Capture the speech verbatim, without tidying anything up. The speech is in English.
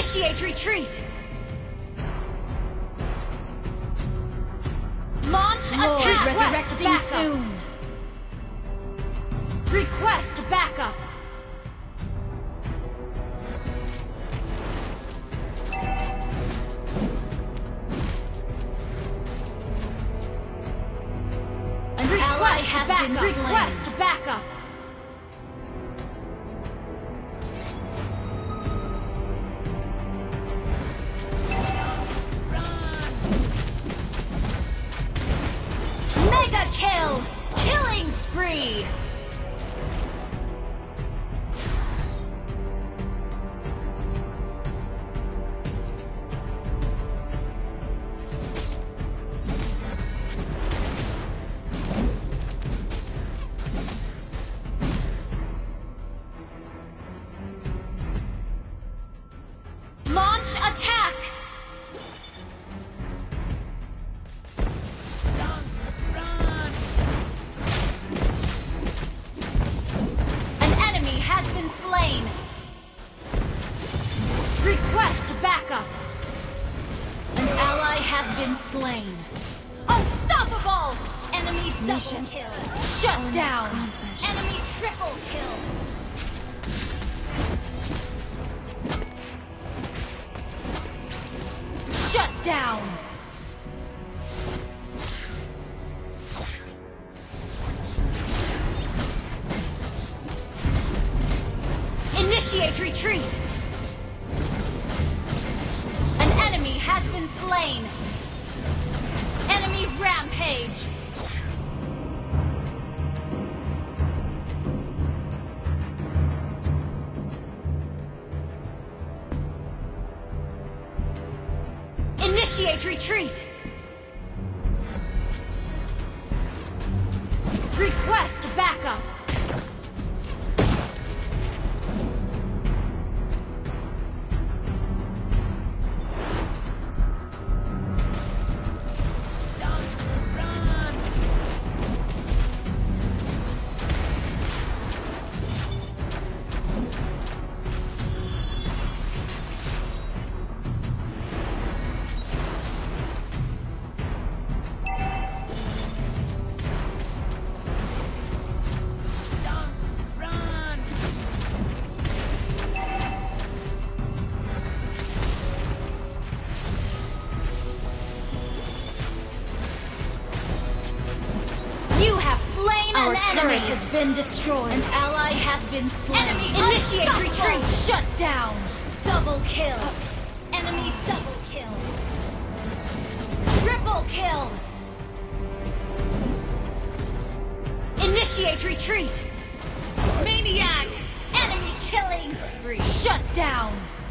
Initiate retreat! Launch Lord, attack! resurrecting Request soon! Request backup! An ally has backup. been slain. Request backup! Mega kill! Killing spree! Launch attack! An enemy has been slain! Request backup! An ally has been slain. Unstoppable! Enemy double Mission kill! Shut down! accomplished. Enemy triple kill! Shut down! Initiate retreat! An enemy has been slain! Enemy rampage! Initiate retreat! Request backup! You have slain Our an turret enemy! has been destroyed. An ally has been slain. Enemy initiate retreat! Shut down! Double kill. Enemy double kill! Triple kill! Initiate retreat! Maniac! Enemy killing spree! Shut down!